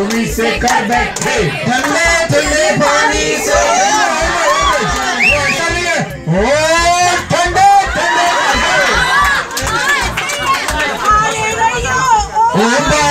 तुम्ही से कर बैठे ठंडे ठंडे पानी से ओ ठंडे ठंडे ओ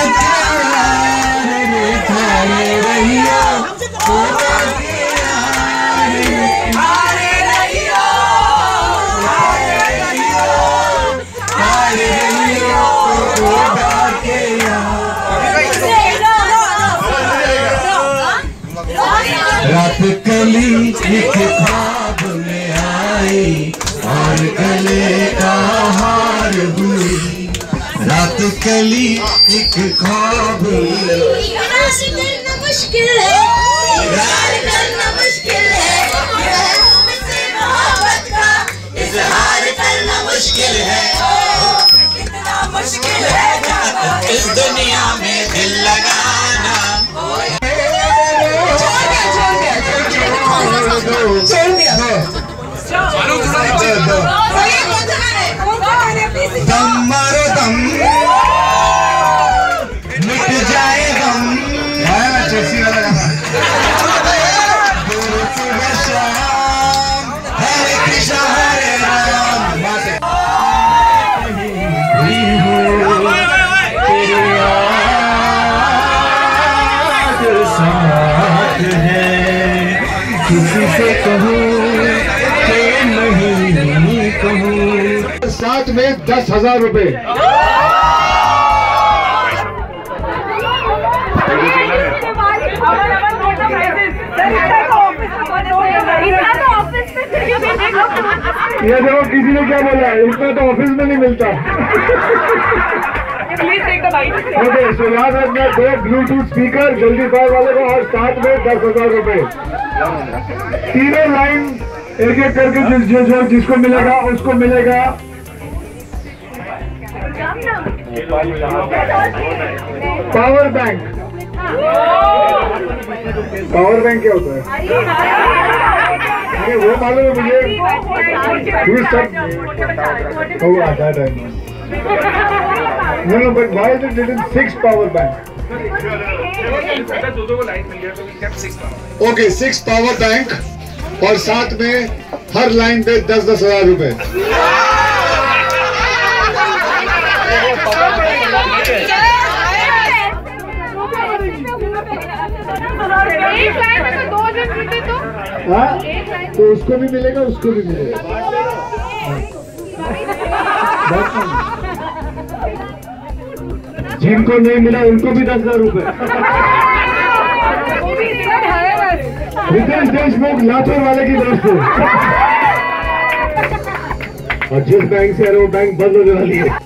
रात कली एक ख्वाब में आई और गले का हार हुई। रात कली एक ख्वाब करना मुश्किल है, इकरार करना मुश्किल है, मोहब्बत का इजहार करना मुश्किल है। कितना मुश्किल है इस दुनिया में दिल लगाना। दम मारो दम मिट जाए गम। चेसी वाला गाना। सुबह शाम हरे कृष्ण हरे राम। तेरी याद साथ है, किसी से कहूँ साथ में 10,000 रुपए। ये देखो किसी ने क्या बोला, इतना तो ऑफिस में नहीं मिलता। ओके, सो याद रखना 2 ब्लूटूथ स्पीकर जल्दी फायर वाले को और साथ में 10,000 रुपए। तीनों लाइन एक एक करके जिसको मिलेगा उसको मिलेगा। Power bank. पावर बैंक क्या होता है? अरे वो मालूम है मुझे। No, but why is it written 6 power bank? Okay, 6 power bank और साथ में हर लाइन पे 10,000 रुपए। एक लाइन में तो 2 जन जीते तो? हाँ, तो उसको भी मिलेगा, उसको भी मिलेगा। जिनको नहीं मिला उनको भी 10,000 रुपए। रितेश देशमुख लातूर वाले की तरफ से। और जिस बैंक से है वो बैंक बंद होने वाली है।